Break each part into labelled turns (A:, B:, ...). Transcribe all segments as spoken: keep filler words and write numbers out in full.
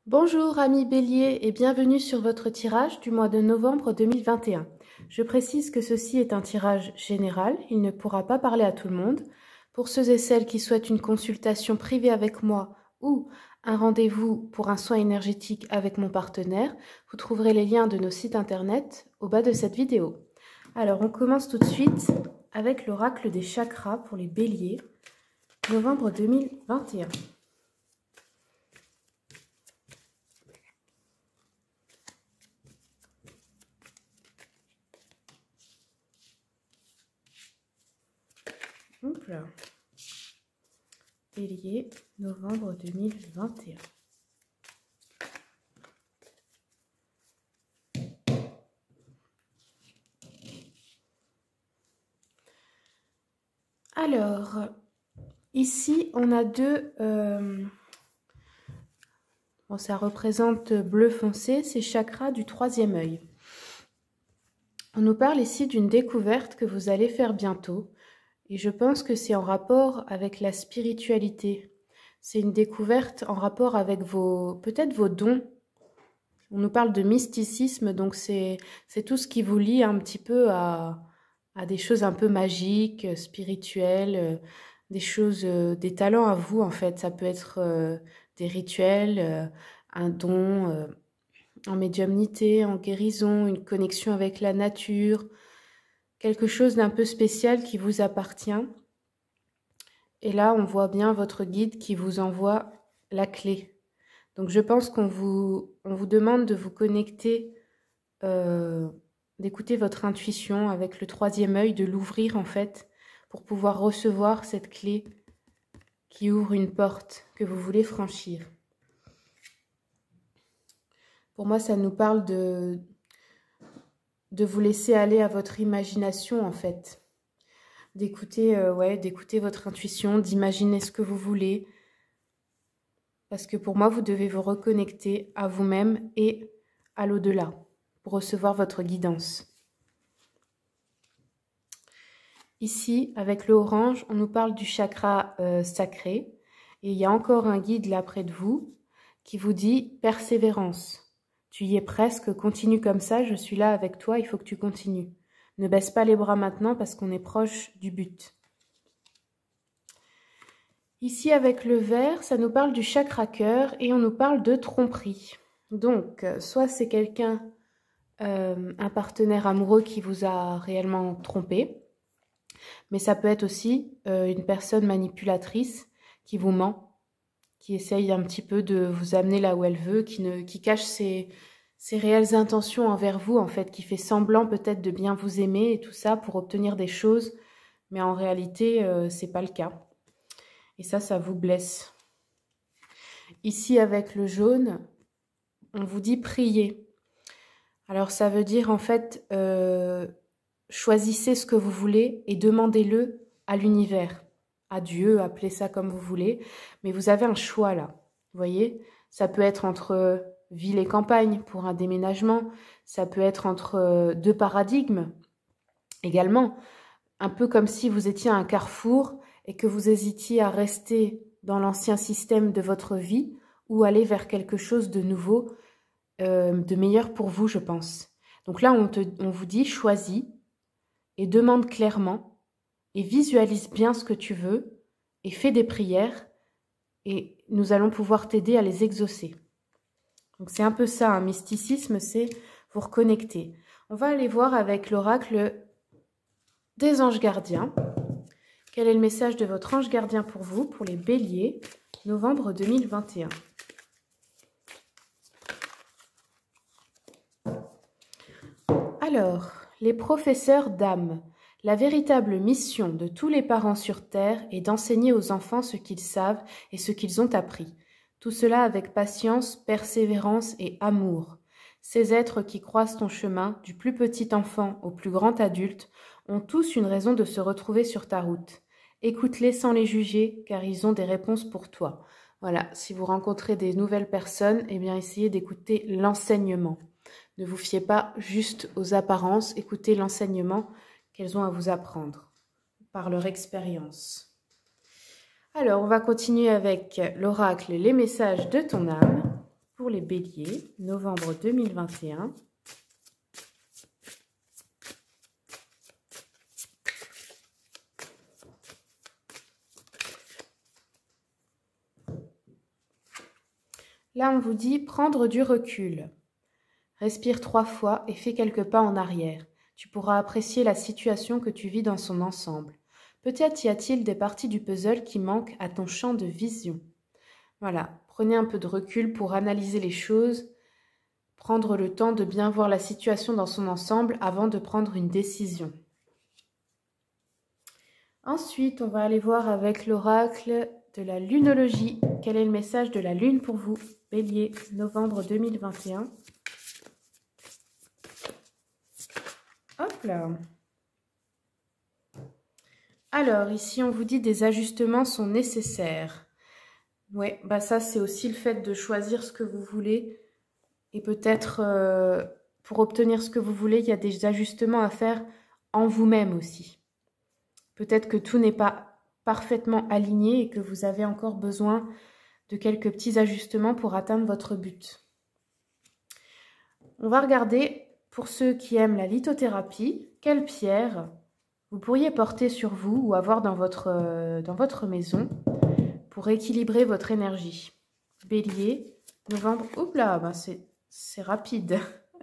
A: Bonjour amis Bélier et bienvenue sur votre tirage du mois de novembre deux mille vingt et un. Je précise que ceci est un tirage général, il ne pourra pas parler à tout le monde. Pour ceux et celles qui souhaitent une consultation privée avec moi ou un rendez-vous pour un soin énergétique avec mon partenaire, vous trouverez les liens de nos sites internet au bas de cette vidéo. Alors on commence tout de suite avec l'oracle des chakras pour les Béliers, novembre deux mille vingt et un. Hop là. Bélier, novembre deux mille vingt et un. Alors, ici, on a deux... Euh, bon, ça représente bleu foncé, c'est chakra du troisième œil. On nous parle ici d'une découverte que vous allez faire bientôt. Et je pense que c'est en rapport avec la spiritualité. C'est une découverte en rapport avec vos, peut-être vos dons. On nous parle de mysticisme, donc c'est tout ce qui vous lie un petit peu à, à des choses un peu magiques, spirituelles, des choses, des talents à vous en fait. Ça peut être euh, des rituels, euh, un don euh, en médiumnité, en guérison, une connexion avec la nature, quelque chose d'un peu spécial qui vous appartient. Et là, on voit bien votre guide qui vous envoie la clé. Donc, je pense qu'on vous, on vous demande de vous connecter, euh, d'écouter votre intuition avec le troisième œil, de l'ouvrir en fait, pour pouvoir recevoir cette clé qui ouvre une porte que vous voulez franchir. Pour moi, ça nous parle de, de vous laisser aller à votre imagination en fait. D'écouter euh, ouais, d'écouter votre intuition, d'imaginer ce que vous voulez. Parce que pour moi, vous devez vous reconnecter à vous-même et à l'au-delà pour recevoir votre guidance. Ici, avec le orange, on nous parle du chakra euh, sacré. Et il y a encore un guide là près de vous qui vous dit « Persévérance ». Tu y es presque, continue comme ça, je suis là avec toi, il faut que tu continues. Ne baisse pas les bras maintenant parce qu'on est proche du but. Ici, avec le vert, ça nous parle du chakra cœur et on nous parle de tromperie. Donc, soit c'est quelqu'un, euh, un partenaire amoureux qui vous a réellement trompé, mais ça peut être aussi euh, une personne manipulatrice qui vous ment, qui essaye un petit peu de vous amener là où elle veut, qui, ne, qui cache ses, ses réelles intentions envers vous, en fait, qui fait semblant peut-être de bien vous aimer et tout ça pour obtenir des choses, mais en réalité, euh, c'est pas le cas. Et ça, ça vous blesse. Ici, avec le jaune, on vous dit prier. Alors, ça veut dire, en fait, euh, choisissez ce que vous voulez et demandez-le à l'univers, à Dieu, appelez ça comme vous voulez. Mais vous avez un choix, là. Vous voyez, ça peut être entre ville et campagne pour un déménagement. Ça peut être entre deux paradigmes également. Un peu comme si vous étiez à un carrefour et que vous hésitiez à rester dans l'ancien système de votre vie ou aller vers quelque chose de nouveau, euh, de meilleur pour vous, je pense. Donc là, on, te, on vous dit, choisis et demande clairement et visualise bien ce que tu veux et fais des prières et nous allons pouvoir t'aider à les exaucer. Donc c'est un peu ça, un mysticisme, c'est vous reconnecter. On va aller voir avec l'oracle des anges gardiens. Quel est le message de votre ange gardien pour vous, pour les béliers, novembre deux mille vingt et un? Alors, les professeurs d'âme. La véritable mission de tous les parents sur Terre est d'enseigner aux enfants ce qu'ils savent et ce qu'ils ont appris. Tout cela avec patience, persévérance et amour. Ces êtres qui croisent ton chemin, du plus petit enfant au plus grand adulte, ont tous une raison de se retrouver sur ta route. Écoute-les sans les juger, car ils ont des réponses pour toi. Voilà, si vous rencontrez des nouvelles personnes, eh bien essayez d'écouter l'enseignement. Ne vous fiez pas juste aux apparences, écoutez l'enseignement qu'elles ont à vous apprendre par leur expérience. Alors, on va continuer avec l'oracle, les messages de ton âme pour les béliers, novembre deux mille vingt et un. Là, on vous dit prendre du recul. Respire trois fois et fais quelques pas en arrière. Tu pourras apprécier la situation que tu vis dans son ensemble. Peut-être y a-t-il des parties du puzzle qui manquent à ton champ de vision. Voilà, prenez un peu de recul pour analyser les choses, prendre le temps de bien voir la situation dans son ensemble avant de prendre une décision. Ensuite, on va aller voir avec l'oracle de la lunologie. Quel est le message de la lune pour vous, Bélier, novembre deux mille vingt et un. Hop là. Alors, ici, on vous dit des ajustements sont nécessaires. Ouais, bah ça, c'est aussi le fait de choisir ce que vous voulez. Et peut-être, euh, pour obtenir ce que vous voulez, il y a des ajustements à faire en vous-même aussi. Peut-être que tout n'est pas parfaitement aligné et que vous avez encore besoin de quelques petits ajustements pour atteindre votre but. On va regarder, pour ceux qui aiment la lithothérapie, quelle pierre vous pourriez porter sur vous ou avoir dans votre, euh, dans votre maison pour équilibrer votre énergie. Bélier, novembre, oups là, ben c'est, c'est rapide.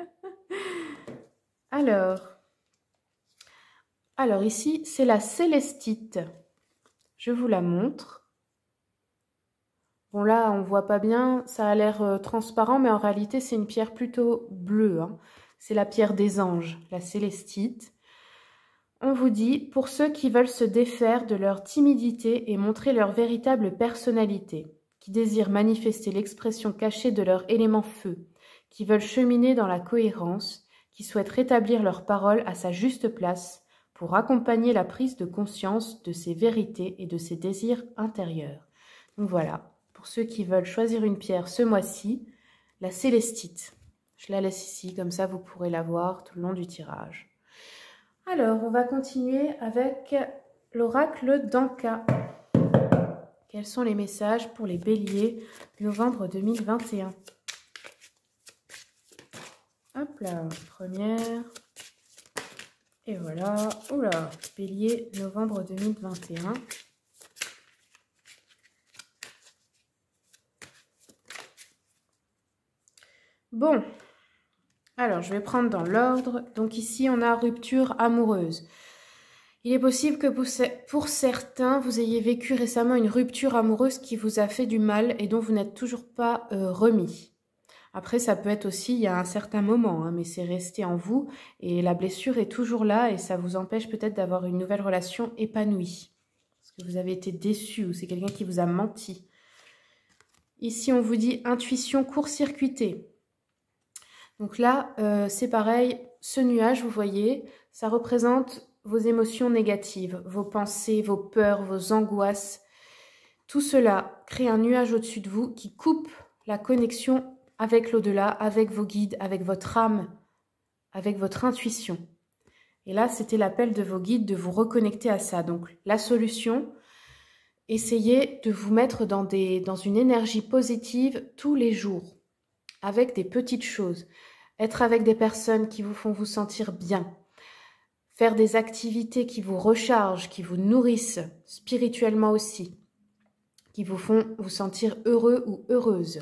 A: Alors, alors ici, c'est la célestite. Je vous la montre. Bon là, on voit pas bien, ça a l'air euh, transparent, mais en réalité, c'est une pierre plutôt bleue. Hein. C'est la pierre des anges, la célestite. On vous dit, pour ceux qui veulent se défaire de leur timidité et montrer leur véritable personnalité, qui désirent manifester l'expression cachée de leur élément feu, qui veulent cheminer dans la cohérence, qui souhaitent rétablir leur parole à sa juste place pour accompagner la prise de conscience de ses vérités et de ses désirs intérieurs. Donc voilà. Pour ceux qui veulent choisir une pierre ce mois-ci, la célestite. Je la laisse ici, comme ça vous pourrez la voir tout le long du tirage. Alors, on va continuer avec l'oracle d'Anka. Quels sont les messages pour les béliers, novembre deux mille vingt et un? Hop là, première. Et voilà, oula, bélier, novembre deux mille vingt et un. Bon, alors je vais prendre dans l'ordre. Donc ici, on a rupture amoureuse. Il est possible que pour certains, vous ayez vécu récemment une rupture amoureuse qui vous a fait du mal et dont vous n'êtes toujours pas euh, remis. Après, ça peut être aussi il y a un certain moment, hein, mais c'est resté en vous et la blessure est toujours là et ça vous empêche peut-être d'avoir une nouvelle relation épanouie. Parce que vous avez été déçu ou c'est quelqu'un qui vous a menti. Ici, on vous dit intuition court-circuitée. Donc là, euh, c'est pareil, ce nuage, vous voyez, ça représente vos émotions négatives, vos pensées, vos peurs, vos angoisses. Tout cela crée un nuage au-dessus de vous qui coupe la connexion avec l'au-delà, avec vos guides, avec votre âme, avec votre intuition. Et là, c'était l'appel de vos guides de vous reconnecter à ça. Donc la solution, essayez de vous mettre dans, des, dans une énergie positive tous les jours, avec des petites choses. Être avec des personnes qui vous font vous sentir bien. Faire des activités qui vous rechargent, qui vous nourrissent spirituellement aussi. Qui vous font vous sentir heureux ou heureuse.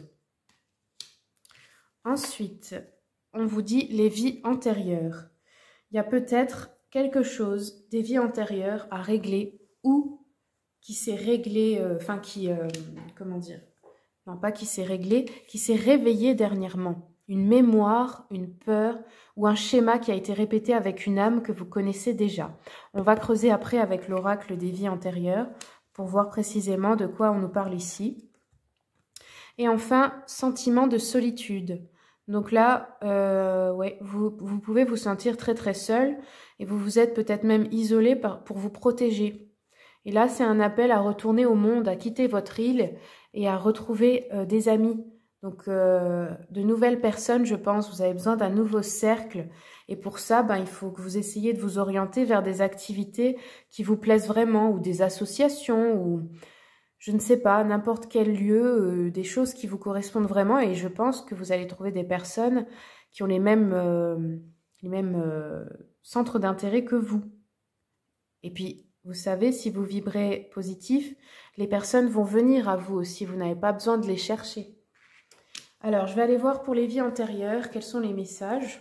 A: Ensuite, on vous dit les vies antérieures. Il y a peut-être quelque chose des vies antérieures à régler ou qui s'est réglé, euh, enfin qui, euh, comment dire, non pas qui s'est réglé, qui s'est réveillé dernièrement. Une mémoire, une peur ou un schéma qui a été répété avec une âme que vous connaissez déjà. On va creuser après avec l'oracle des vies antérieures pour voir précisément de quoi on nous parle ici. Et enfin, sentiment de solitude. Donc là, euh, ouais, vous, vous pouvez vous sentir très très seul et vous vous êtes peut-être même isolé par, pour vous protéger. Et là, c'est un appel à retourner au monde, à quitter votre île et à retrouver euh, des amis. Donc, euh, de nouvelles personnes, je pense, vous avez besoin d'un nouveau cercle. Et pour ça, ben, il faut que vous essayiez de vous orienter vers des activités qui vous plaisent vraiment, ou des associations, ou je ne sais pas, n'importe quel lieu, euh, des choses qui vous correspondent vraiment. Et je pense que vous allez trouver des personnes qui ont les mêmes, euh, les mêmes euh, centres d'intérêt que vous. Et puis, vous savez, si vous vibrez positif, les personnes vont venir à vous aussi. Vous n'avez pas besoin de les chercher. Alors, je vais aller voir pour les vies antérieures, quels sont les messages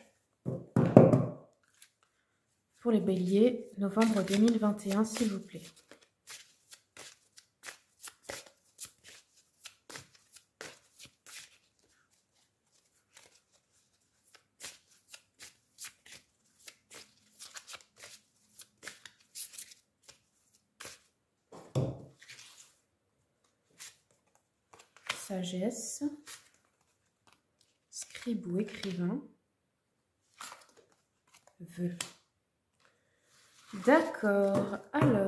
A: pour les béliers, novembre deux mille vingt et un, s'il vous plaît. Sagesse, scribe ou écrivain, vœu. D'accord, alors.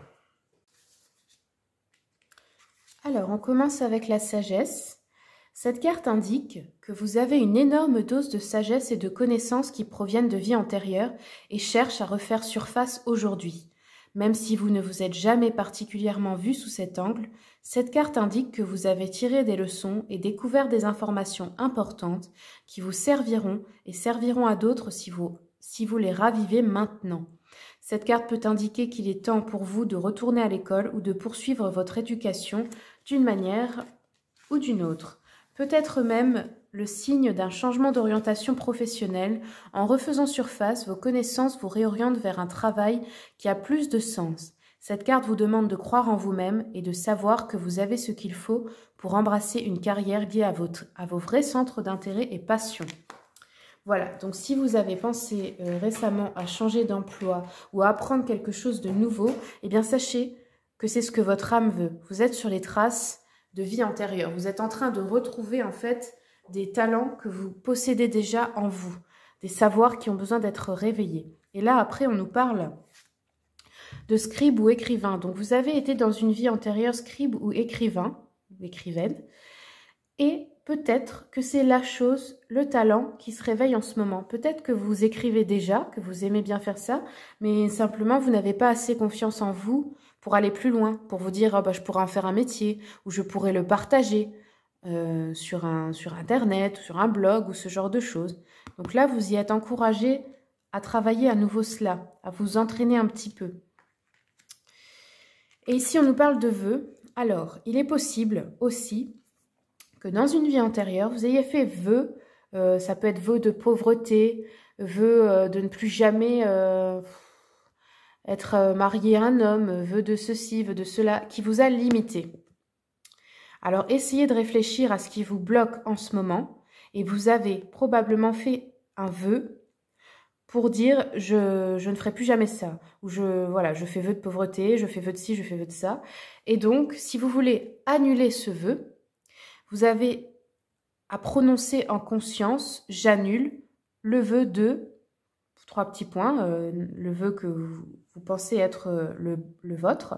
A: Alors, on commence avec la sagesse. Cette carte indique que vous avez une énorme dose de sagesse et de connaissances qui proviennent de vies antérieures et cherchent à refaire surface aujourd'hui. Même si vous ne vous êtes jamais particulièrement vu sous cet angle, cette carte indique que vous avez tiré des leçons et découvert des informations importantes qui vous serviront et serviront à d'autres si vous, si vous les ravivez maintenant. Cette carte peut indiquer qu'il est temps pour vous de retourner à l'école ou de poursuivre votre éducation d'une manière ou d'une autre. Peut-être même le signe d'un changement d'orientation professionnelle. En refaisant surface, vos connaissances vous réorientent vers un travail qui a plus de sens. Cette carte vous demande de croire en vous-même et de savoir que vous avez ce qu'il faut pour embrasser une carrière liée à, votre, à vos vrais centres d'intérêt et passion. Voilà, donc si vous avez pensé euh, récemment à changer d'emploi ou à apprendre quelque chose de nouveau, eh bien sachez que c'est ce que votre âme veut. Vous êtes sur les traces de vie antérieure. Vous êtes en train de retrouver en fait des talents que vous possédez déjà en vous, des savoirs qui ont besoin d'être réveillés. Et là, après, on nous parle de scribe ou écrivain. Donc, vous avez été dans une vie antérieure scribe ou écrivain, ou écrivaine, et peut-être que c'est la chose, le talent qui se réveille en ce moment. Peut-être que vous écrivez déjà, que vous aimez bien faire ça, mais simplement vous n'avez pas assez confiance en vous pour aller plus loin, pour vous dire oh, bah, je pourrais en faire un métier, ou je pourrais le partager euh, sur, un, sur Internet, sur un blog, ou ce genre de choses. Donc là, vous y êtes encouragé à travailler à nouveau cela, à vous entraîner un petit peu. Et ici, on nous parle de vœux. Alors, il est possible aussi que dans une vie antérieure, vous ayez fait vœux, euh, ça peut être vœux de pauvreté, vœux euh, de ne plus jamais euh, être euh, marié à un homme, vœux de ceci, vœux de cela, qui vous a limité. Alors, essayez de réfléchir à ce qui vous bloque en ce moment, et vous avez probablement fait un vœu pour dire je, je ne ferai plus jamais ça, ou je, voilà, je fais vœu de pauvreté, je fais vœu de ci, je fais vœu de ça. Et donc, si vous voulez annuler ce vœu, vous avez à prononcer en conscience, j'annule le vœu de, trois petits points, euh, le vœu que vous, vous pensez être euh, le, le vôtre,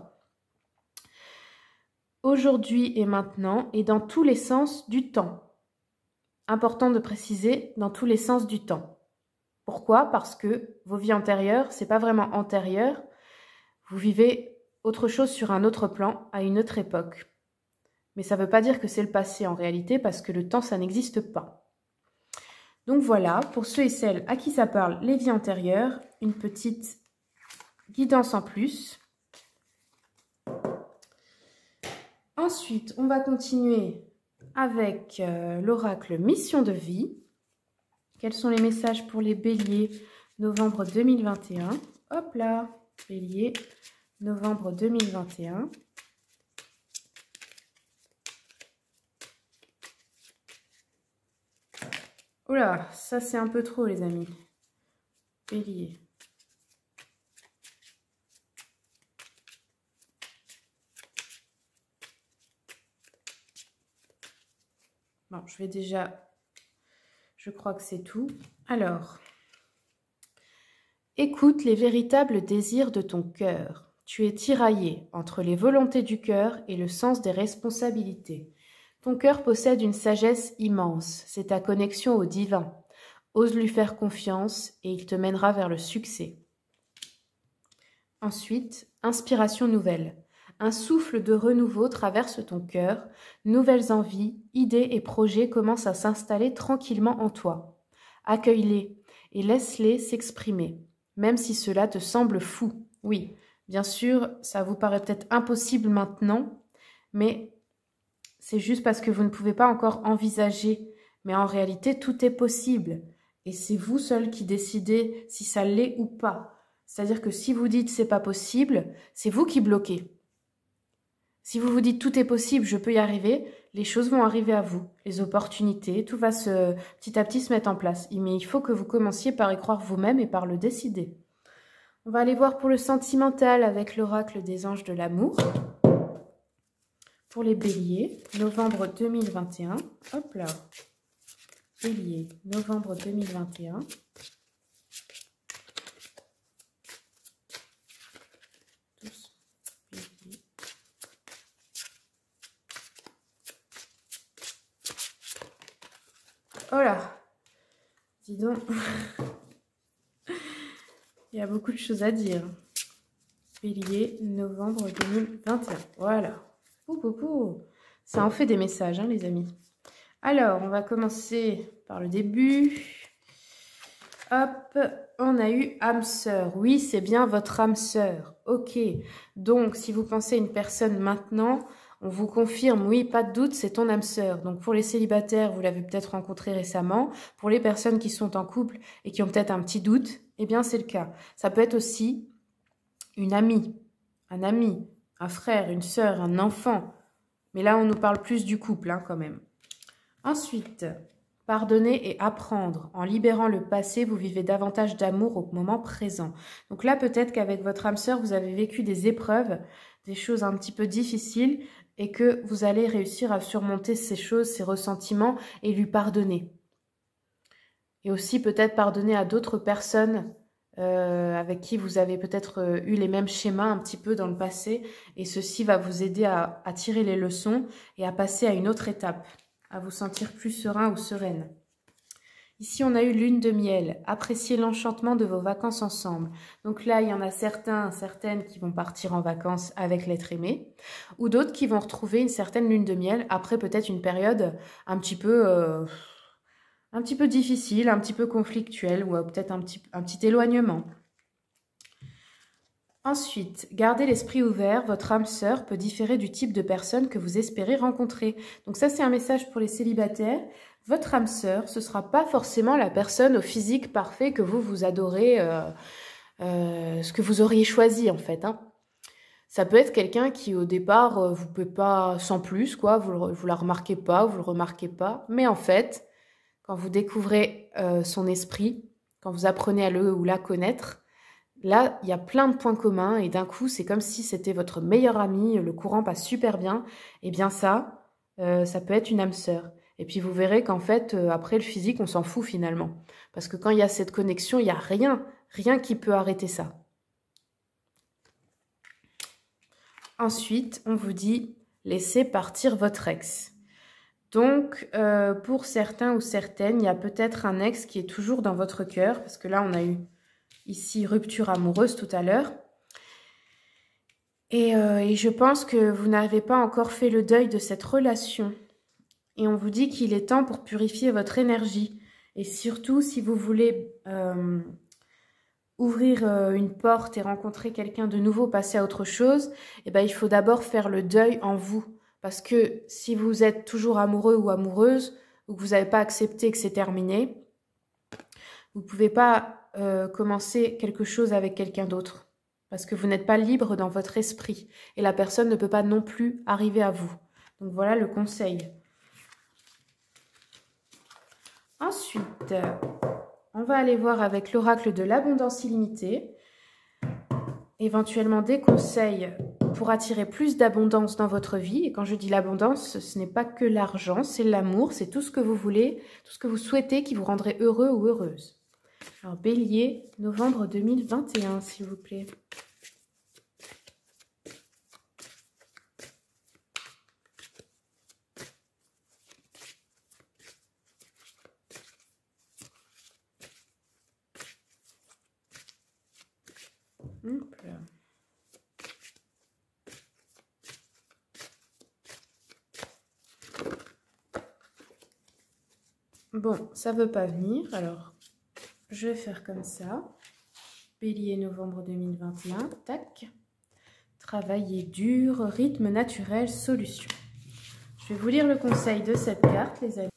A: aujourd'hui et maintenant, et dans tous les sens du temps. Important de préciser, dans tous les sens du temps. Pourquoi? Parce que vos vies antérieures, c'est pas vraiment antérieur, vous vivez autre chose sur un autre plan, à une autre époque. Mais ça ne veut pas dire que c'est le passé en réalité, parce que le temps, ça n'existe pas. Donc voilà, pour ceux et celles à qui ça parle, les vies antérieures, une petite guidance en plus. Ensuite, on va continuer avec euh, l'oracle Mission de vie. Quels sont les messages pour les béliers, novembre deux mille vingt et un? Hop là, bélier, novembre deux mille vingt et un. Oula, ça c'est un peu trop les amis. Bélier. Bon, je vais déjà... Je crois que c'est tout. Alors, écoute les véritables désirs de ton cœur. Tu es tiraillé entre les volontés du cœur et le sens des responsabilités. Ton cœur possède une sagesse immense, c'est ta connexion au divin. Ose lui faire confiance et il te mènera vers le succès. Ensuite, inspiration nouvelle. Un souffle de renouveau traverse ton cœur. Nouvelles envies, idées et projets commencent à s'installer tranquillement en toi. Accueille-les et laisse-les s'exprimer, même si cela te semble fou. Oui, bien sûr, ça vous paraît peut-être impossible maintenant, mais c'est juste parce que vous ne pouvez pas encore envisager. Mais en réalité, tout est possible. Et c'est vous seul qui décidez si ça l'est ou pas. C'est-à-dire que si vous dites c'est pas possible, c'est vous qui bloquez. Si vous vous dites tout est possible, je peux y arriver, les choses vont arriver à vous. Les opportunités, tout va se, petit à petit se mettre en place. Mais il faut que vous commenciez par y croire vous-même et par le décider. On va aller voir pour le sentimental avec l'oracle des anges de l'amour. Pour les béliers, novembre deux mille vingt et un. Hop là. Bélier, novembre deux mille vingt et un. Oh là, dis donc, il y a beaucoup de choses à dire. Bélier, novembre deux mille vingt et un. Voilà. Pou, pou, pou. Ça en fait des messages, hein, les amis. Alors, on va commencer par le début. Hop, on a eu âme sœur. Oui, c'est bien votre âme sœur. Ok. Donc, si vous pensez à une personne maintenant, on vous confirme, oui, pas de doute, c'est ton âme sœur. Donc, pour les célibataires, vous l'avez peut-être rencontré récemment. Pour les personnes qui sont en couple et qui ont peut-être un petit doute, eh bien, c'est le cas. Ça peut être aussi une amie, un ami, un frère, une sœur, un enfant. Mais là, on nous parle plus du couple, hein, quand même. Ensuite, pardonner et apprendre. En libérant le passé, vous vivez davantage d'amour au moment présent. Donc là, peut-être qu'avec votre âme sœur, vous avez vécu des épreuves, des choses un petit peu difficiles, et que vous allez réussir à surmonter ces choses, ces ressentiments, et lui pardonner. Et aussi peut-être pardonner à d'autres personnes euh, avec qui vous avez peut-être euh, eu les mêmes schémas un petit peu dans le passé, et ceci va vous aider à, à tirer les leçons et à passer à une autre étape, à vous sentir plus serein ou sereine. Ici, on a eu lune de miel. Appréciez l'enchantement de vos vacances ensemble. Donc là, il y en a certains, certaines qui vont partir en vacances avec l'être aimé, ou d'autres qui vont retrouver une certaine lune de miel après peut-être une période un petit peu, euh, un petit peu difficile, un petit peu conflictuelle, ou euh, peut-être un petit, un petit éloignement. Ensuite, gardez l'esprit ouvert, votre âme sœur peut différer du type de personne que vous espérez rencontrer. Donc ça, c'est un message pour les célibataires. Votre âme sœur, ce ne sera pas forcément la personne au physique parfait que vous, vous adorez, euh, euh, ce que vous auriez choisi en fait. Hein. Ça peut être quelqu'un qui au départ, euh, vous ne pouvez pas sans plus, quoi, vous ne la remarquez pas, vous ne le remarquez pas. Mais en fait, quand vous découvrez euh, son esprit, quand vous apprenez à le ou la connaître, là, il y a plein de points communs et d'un coup, c'est comme si c'était votre meilleur ami, le courant passe super bien. Et bien ça, euh, ça peut être une âme sœur. Et puis vous verrez qu'en fait, euh, après le physique, on s'en fout finalement. Parce que quand il y a cette connexion, il n'y a rien, rien qui peut arrêter ça. Ensuite, on vous dit, laissez partir votre ex. Donc, euh, pour certains ou certaines, il y a peut-être un ex qui est toujours dans votre cœur. Parce que là, on a eu ici rupture amoureuse tout à l'heure. Et, euh, et je pense que vous n'avez pas encore fait le deuil de cette relation. Et on vous dit qu'il est temps pour purifier votre énergie. Et surtout, si vous voulez euh, ouvrir euh, une porte et rencontrer quelqu'un de nouveau, passer à autre chose, eh ben, il faut d'abord faire le deuil en vous. Parce que si vous êtes toujours amoureux ou amoureuse, ou que vous n'avez pas accepté que c'est terminé, vous ne pouvez pas euh, commencer quelque chose avec quelqu'un d'autre. Parce que vous n'êtes pas libre dans votre esprit. Et la personne ne peut pas non plus arriver à vous. Donc voilà le conseil. Ensuite, on va aller voir avec l'oracle de l'abondance illimitée. Éventuellement des conseils pour attirer plus d'abondance dans votre vie. Et quand je dis l'abondance, ce n'est pas que l'argent, c'est l'amour, c'est tout ce que vous voulez, tout ce que vous souhaitez qui vous rendrait heureux ou heureuse. Alors, Bélier, novembre deux mille vingt et un, s'il vous plaît. Hop là. Bon, ça ne veut pas venir, alors je vais faire comme ça. Bélier, novembre deux mille vingt et un, tac. Travailler dur, rythme naturel, solution. Je vais vous lire le conseil de cette carte, les amis.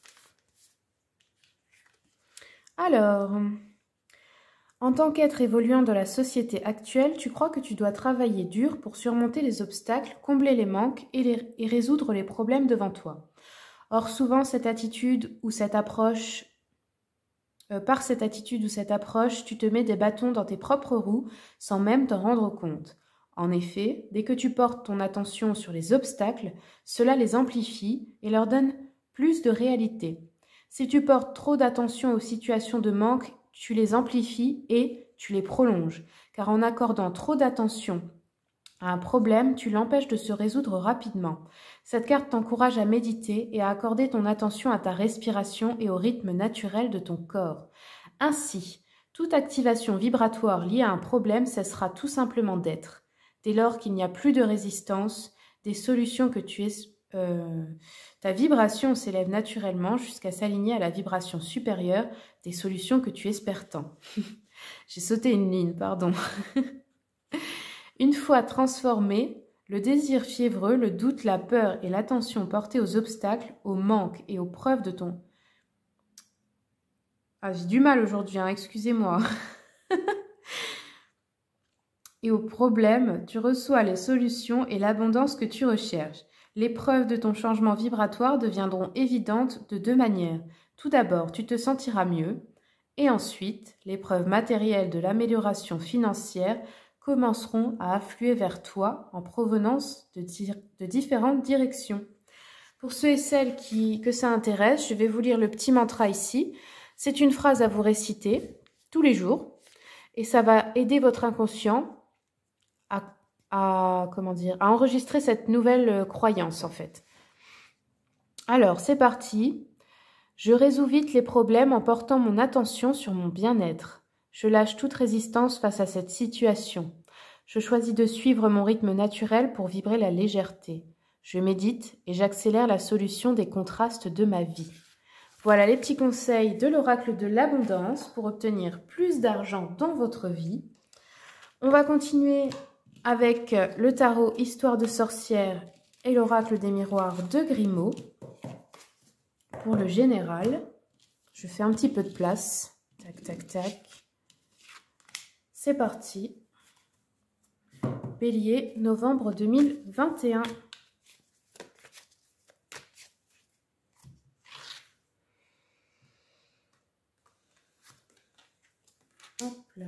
A: Alors, en tant qu'être évoluant dans la société actuelle, tu crois que tu dois travailler dur pour surmonter les obstacles, combler les manques et, les, et résoudre les problèmes devant toi. Or, souvent, cette attitude ou cette approche, euh, par cette attitude ou cette approche, tu te mets des bâtons dans tes propres roues sans même t'en rendre compte. En effet, dès que tu portes ton attention sur les obstacles, cela les amplifie et leur donne plus de réalité. Si tu portes trop d'attention aux situations de manque, tu les amplifies et tu les prolonges, car en accordant trop d'attention à un problème, tu l'empêches de se résoudre rapidement. Cette carte t'encourage à méditer et à accorder ton attention à ta respiration et au rythme naturel de ton corps. Ainsi, toute activation vibratoire liée à un problème cessera tout simplement d'être. Dès lors qu'il n'y a plus de résistance, des solutions que tu es... Euh, ta vibration s'élève naturellement jusqu'à s'aligner à la vibration supérieure des solutions que tu espères tant. J'ai sauté une ligne, pardon. Une fois transformé, le désir fiévreux, le doute, la peur et l'attention portée aux obstacles, aux manques et aux preuves de ton... Ah, j'ai du mal aujourd'hui, hein, excusez-moi. Et aux problèmes, tu reçois les solutions et l'abondance que tu recherches. Les preuves de ton changement vibratoire deviendront évidentes de deux manières. Tout d'abord, tu te sentiras mieux. Et ensuite, les preuves matérielles de l'amélioration financière commenceront à affluer vers toi en provenance de, di de différentes directions. Pour ceux et celles qui, que ça intéresse, je vais vous lire le petit mantra ici. C'est une phrase à vous réciter tous les jours et ça va aider votre inconscient à, à, comment dire, à enregistrer cette nouvelle croyance en fait. Alors, c'est parti. Je résous vite les problèmes en portant mon attention sur mon bien-être. Je lâche toute résistance face à cette situation. Je choisis de suivre mon rythme naturel pour vibrer la légèreté. Je médite et j'accélère la solution des contrastes de ma vie. Voilà les petits conseils de l'oracle de l'abondance pour obtenir plus d'argent dans votre vie. On va continuer avec le tarot Histoire de sorcière et l'oracle des miroirs de Grimaud. Pour le général, je fais un petit peu de place. Tac, tac, tac. C'est parti. Bélier, novembre deux mille vingt et un. Hop là.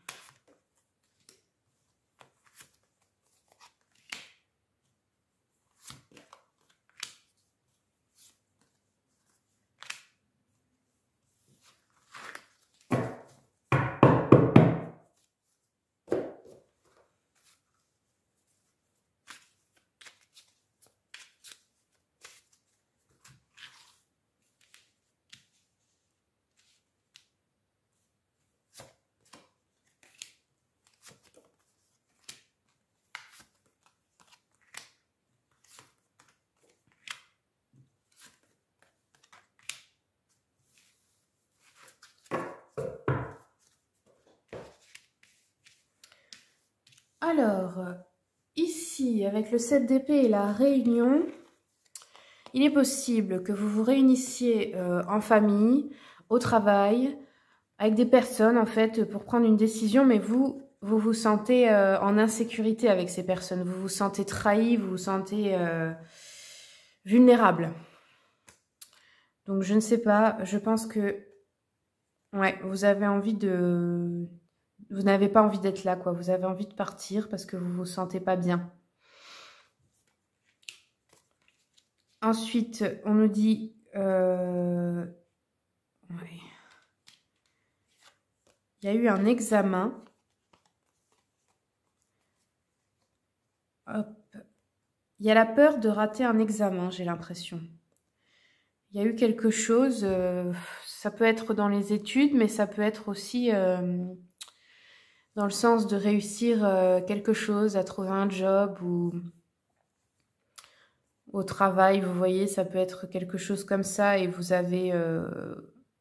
A: Alors, ici, avec le sept d'épée et la réunion, il est possible que vous vous réunissiez euh, en famille, au travail, avec des personnes, en fait, pour prendre une décision, mais vous, vous vous sentez euh, en insécurité avec ces personnes. Vous vous sentez trahi, vous vous sentez euh, vulnérable. Donc, je ne sais pas, je pense que, ouais, vous avez envie de... Vous n'avez pas envie d'être là, quoi. Vous avez envie de partir parce que vous ne vous sentez pas bien. Ensuite, on nous dit... Euh... Ouais. Il y a eu un examen. Hop. Il y a la peur de rater un examen, j'ai l'impression. Il y a eu quelque chose... Euh... Ça peut être dans les études, mais ça peut être aussi... Euh... dans le sens de réussir euh, quelque chose, à trouver un job ou au travail, vous voyez, ça peut être quelque chose comme ça et vous avez, euh,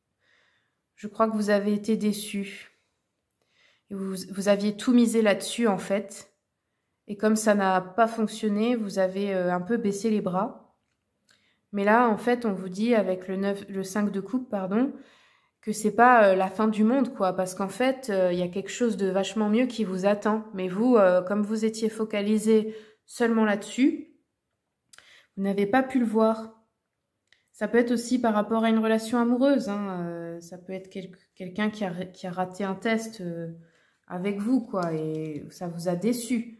A: Je crois que vous avez été déçus. Et vous, vous aviez tout misé là-dessus, en fait. Et comme ça n'a pas fonctionné, vous avez euh, un peu baissé les bras. Mais là, en fait, on vous dit avec le, neuf, le cinq de coupe, pardon, que c'est pas euh, la fin du monde, quoi. Parce qu'en fait, il euh, y a quelque chose de vachement mieux qui vous attend. Mais vous, euh, comme vous étiez focalisé seulement là-dessus, vous n'avez pas pu le voir. Ça peut être aussi par rapport à une relation amoureuse. Hein. Euh, ça peut être quel quelqu'un qui a, qui a raté un test euh, avec vous, quoi. Et ça vous a déçu.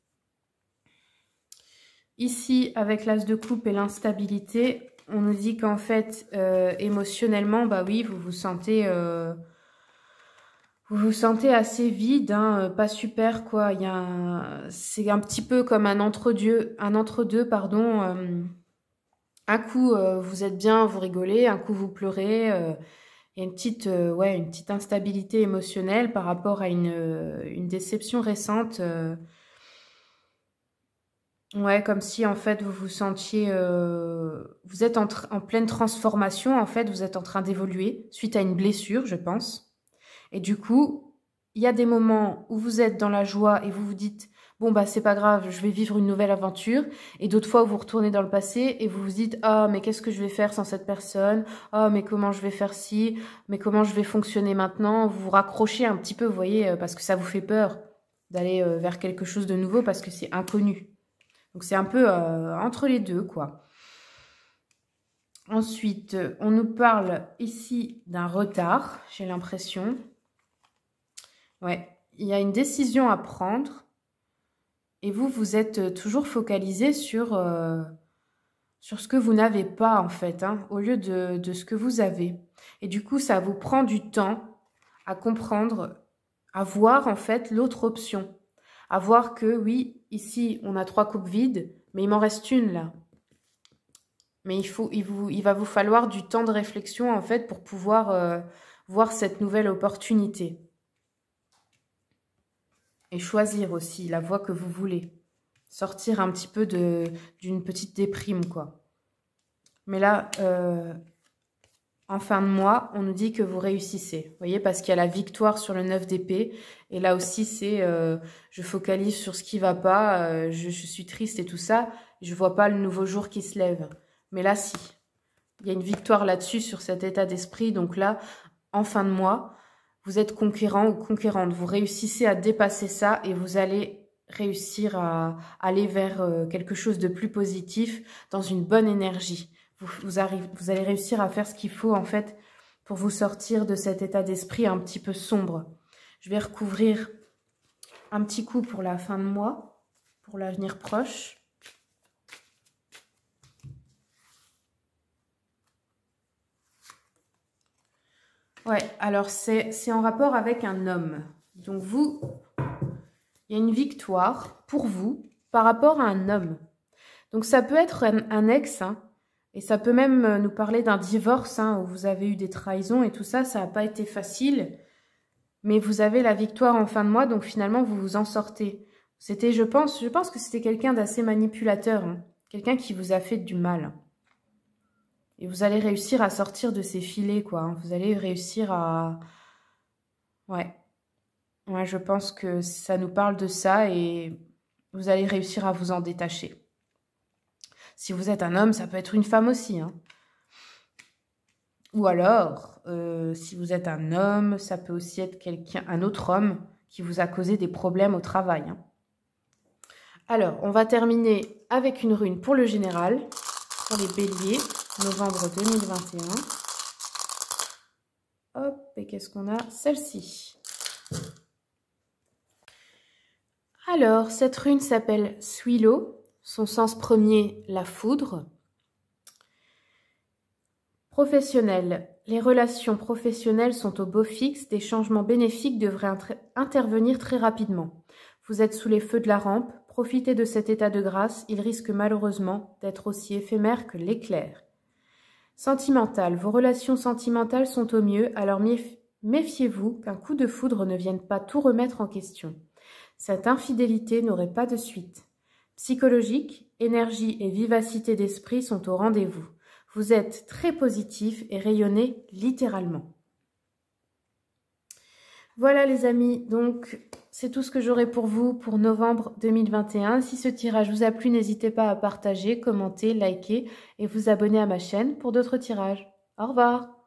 A: Ici, avec l'as de coupe et l'instabilité, on nous dit qu'en fait, euh, émotionnellement, bah oui, vous vous sentez, euh, vous vous sentez assez vide, hein, pas super, quoi. Il y a un, c'est un petit peu comme un entre-deux, un entre-deux, pardon. Euh, un coup, euh, vous êtes bien, vous rigolez, un coup, vous pleurez. Euh, il y a une petite, euh, ouais, une petite instabilité émotionnelle par rapport à une, euh, une déception récente. Euh, Ouais, comme si en fait vous vous sentiez, euh, vous êtes en, en pleine transformation, en fait vous êtes en train d'évoluer suite à une blessure, je pense. Et du coup, il y a des moments où vous êtes dans la joie et vous vous dites, bon bah c'est pas grave, je vais vivre une nouvelle aventure. Et d'autres fois où vous retournez dans le passé et vous vous dites, ah mais qu'est-ce que je vais faire sans cette personne? Ah mais comment je vais faire ci? Mais comment je vais fonctionner maintenant? Vous vous raccrochez un petit peu, vous voyez, parce que ça vous fait peur d'aller vers quelque chose de nouveau parce que c'est inconnu. Donc, c'est un peu euh, entre les deux, quoi. Ensuite, on nous parle ici d'un retard, j'ai l'impression. Ouais, il y a une décision à prendre. Et vous, vous êtes toujours focalisé sur, euh, sur ce que vous n'avez pas, en fait, hein, au lieu de, de ce que vous avez. Et du coup, ça vous prend du temps à comprendre, à voir, en fait, l'autre option. À voir que, oui, ici, on a trois coupes vides, mais il m'en reste une, là. Mais il, faut, il, vous, il va vous falloir du temps de réflexion, en fait, pour pouvoir euh, voir cette nouvelle opportunité. Et choisir aussi la voie que vous voulez. Sortir un petit peu de, d'une petite déprime, quoi. Mais là, euh, en fin de mois, on nous dit que vous réussissez. Vous voyez, parce qu'il y a la victoire sur le neuf d'épée. Et là aussi, c'est euh, je focalise sur ce qui va pas, euh, je, je suis triste et tout ça. Je vois pas le nouveau jour qui se lève. Mais là, si. Il y a une victoire là-dessus, sur cet état d'esprit. Donc là, en fin de mois, vous êtes conquérant ou conquérante. Vous réussissez à dépasser ça et vous allez réussir à aller vers euh, quelque chose de plus positif, dans une bonne énergie. Vous, vous, arrive, vous allez réussir à faire ce qu'il faut, en fait, pour vous sortir de cet état d'esprit un petit peu sombre. Je vais recouvrir un petit coup pour la fin de mois, pour l'avenir proche. Ouais, alors c'est en rapport avec un homme. Donc vous, il y a une victoire pour vous par rapport à un homme. Donc ça peut être un, un ex, hein, et ça peut même nous parler d'un divorce, hein, où vous avez eu des trahisons et tout ça, ça n'a pas été facile. Mais vous avez la victoire en fin de mois, donc finalement vous vous en sortez. C'était, je pense, je pense que c'était quelqu'un d'assez manipulateur, hein, quelqu'un qui vous a fait du mal. Et vous allez réussir à sortir de ces filets, quoi. Hein. Vous allez réussir à... Ouais. Ouais, je pense que ça nous parle de ça et vous allez réussir à vous en détacher. Si vous êtes un homme, ça peut être une femme aussi. Hein. Ou alors, euh, si vous êtes un homme, ça peut aussi être quelqu'un, un autre homme qui vous a causé des problèmes au travail. Hein. Alors, on va terminer avec une rune pour le général, pour les béliers, novembre deux mille vingt et un. Hop, et qu'est-ce qu'on a? Celle-ci. Alors, cette rune s'appelle Suilo. Son sens premier, la foudre. Professionnel. Les relations professionnelles sont au beau fixe. Des changements bénéfiques devraient intervenir très rapidement. Vous êtes sous les feux de la rampe. Profitez de cet état de grâce. Il risque malheureusement d'être aussi éphémère que l'éclair. Sentimental. Vos relations sentimentales sont au mieux, alors méfiez-vous qu'un coup de foudre ne vienne pas tout remettre en question. Cette infidélité n'aurait pas de suite. Psychologique, énergie et vivacité d'esprit sont au rendez-vous. Vous êtes très positif et rayonnez littéralement. Voilà les amis, donc c'est tout ce que j'aurai pour vous pour novembre deux mille vingt et un. Si ce tirage vous a plu, n'hésitez pas à partager, commenter, liker et vous abonner à ma chaîne pour d'autres tirages. Au revoir!